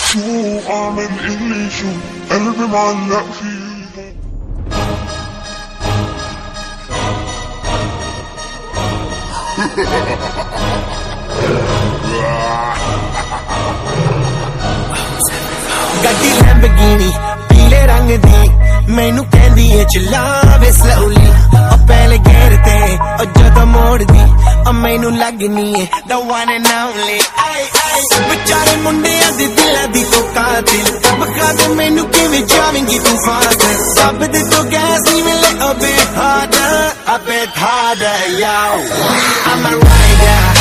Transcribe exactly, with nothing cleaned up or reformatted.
شو اعمل اللي شو قلبي معلق فيه. ਗੱਡੀ ਲੈਂਬਰਗਿਨੀ ਪੀਲੇ ਰੰਗ ਦੀ ਮੈਨੂੰ ਕਹਿੰਦੀ ਏ ਚਲਾਵੇ slowly ਉਹ ਪਹਿਲੇ ਗੇਰ ਤੇ ਉਹ ਜਦੋਂ ਮੋੜਦੀ ਉਹ ਮੈਨੂੰ ਲੱਗਨੀ ਏ the one and only ਆਈ ਆਈ ਵਿਚਾਰੇ ਮੁੰਡਿਆਂ ਦੇ ਦਿਲਾਂ ਦੀ ਤੂੰ ਕਾਤਿਲ ਬਖਾ ਦੇ ਮੈਨੂੰ ਕਿਵੇਂ ਜਾਵੇਂਗੀ ਤੂੰ ਫਾਦਰ ਸਭ ਦੇ ਤੋਂ ਗੈਸ ਨਹੀਂ ਮਿਲੇ ਅਬੇ harder a bit harder yo I'm a rider